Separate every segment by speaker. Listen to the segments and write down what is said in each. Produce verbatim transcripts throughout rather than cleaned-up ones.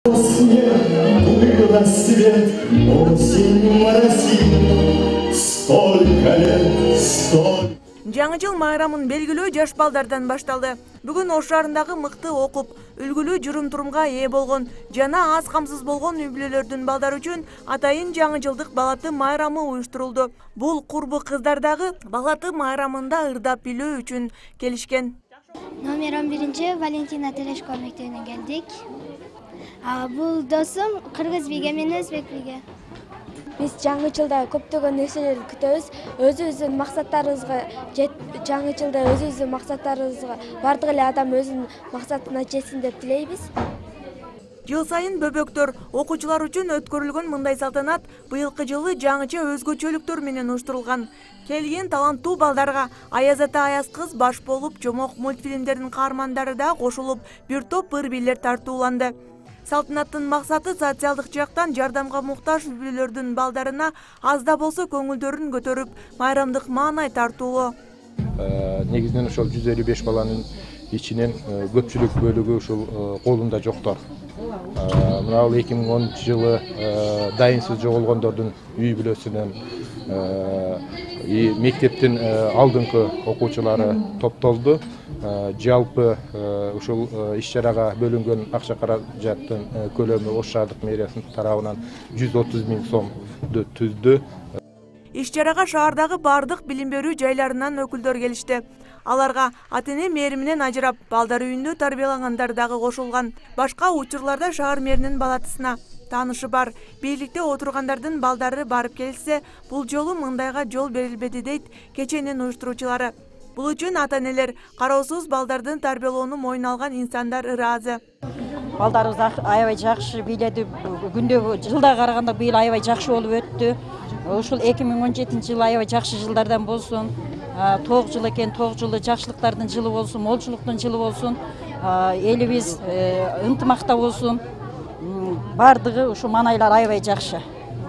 Speaker 1: Был рассвет, осень моросит, столько лет, столько.
Speaker 2: Жаңы жыл майрамын белгилүү жаш балдардан башталды. Бүгүн Ош шаарындагы мыкты окуп, үлгүлүү жүрүм-турумга ээ болгон жана аз камсыз болгон үй бүлөлөрдүн балдары үчүн атайын жаңы жылдык балаты майрамы уюштурулду. Бул курбу кыздардагы балаты майрамында ырдап билөө үчүн келишкен.
Speaker 3: Номер он биринчи Валентина Терешко мектебинен келдик. Бул досум кыргыз биге, мен өзбек биге.
Speaker 4: Биз жаңы жылда көптөгөн нерселерди күтөбүз. Өзүбүздүн максаттарыбызга жет, жаңы жылда өзүбүздүн максаттарыбызга бардык эле адам өзүнүн максатына жетсин деп тилейбиз.
Speaker 2: Жыл сайын бөбөктөр окуучулар үчүн өткөрүлгөн мындай салтанат быйылкы жылы жаңыча өзгөчөлүктөр менен уюштурулган. Келген таланттуу балдарга Аяз ата Аяз кыз баш болуп, Жомок мультфильмдеринин каармандары да кошулуп, бир топ ыр-бирлер тартууланды. Салтанаттын максаты социалдык жактан жардамга муктаж үй бүлөлөрдүн балдарына аз да болсо көңүлдөрүн көтөрүп, майрамдык маанай тартуулоо.
Speaker 5: Негизинен ошол жүз элүү беш баланын ичинен көпчүлүк бөлүгү ушул колунда жоктор. Мына бул эки миң онунчу жылы дайынсыз жоголгондордун үй бүлөсүнөн мектептин алдыңкы окуучулары топтолду. Жалпы ушул иш-чарага бөлүнгөн акча каражаттын көлөмү Ош шаардык мэриясынын тарабынан жүз отуз миң сомду түздү.
Speaker 2: Иш-чарага шаардагы бардык билим берүү жайларынан өкүлдөр келишти. Аларга ата-эне мээриминен ажырап, балдар үйүндө тарбиялагандар дагы кошулган. Башка учурларда шаар мэринин балатысына таанышы бар. Бийликте отургандардын балдары барып келсе, бул жолу мындайга жол берилбеди дейт кеченин уюштуруучулары. Бул үчүн ата-энелер кароосуз балдардын тарбиялоону мойнуна алган инсандар ыраазы.
Speaker 6: Балдарыбыз аябай жакшы бийледи. Күндөгү жылга караганда быйыл аябай жакшы болуп өттү. Ушул эки миң он жетинчи жыл аябай жакшы жылдардан болсун. Тоғыз жыл экен, тоғыз жылы жакшылыктардын жылы болсун, молчулуктун жылы болсун. Элибиз ынтымакта болсун. Бардыгы ушу маанайлар аябай жакшы.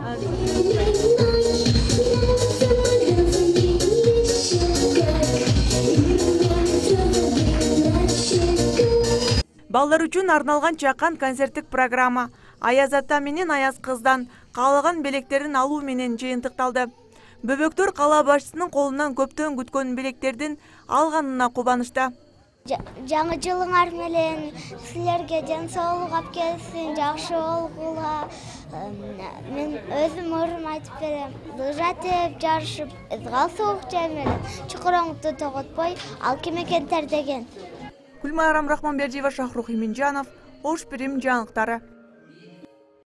Speaker 2: Балдар үчүн арналган чакан концерттик программа Аяз ата менен Аяз кыздан каалаган белектерин алуу менен жыйынтыкталды. Бөбөктөр кала башчысынын колунан көптөн күткөн белектердин алганына кубанышта.
Speaker 3: Жаңы жылыңар менен силерге ден соолук алып келсин, жакшы болгула. Мен өзүм ырым айтып берем. Лыжа теп, жарышып, ызгал суук жай менен чукуроңду тоготпой, ал ким экен тердеген.
Speaker 2: Гүлмайрам Рахманбердиева, Шахрух Иминжанов, Ош Бирим жаңылыктары.